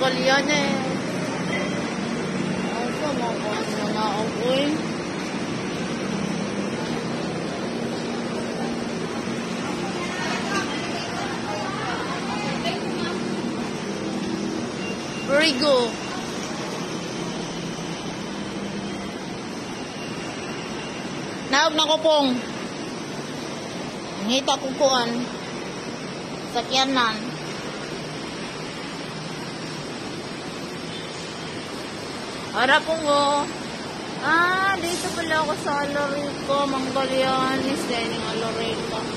Magallanes. Asa mga na ako eh. Rigo. Naog na ko pong. Ngita ko kuan. Sakyanan. Harap po mo. Dito pala ako sa Alorico, Magallanes. Dining Alorico.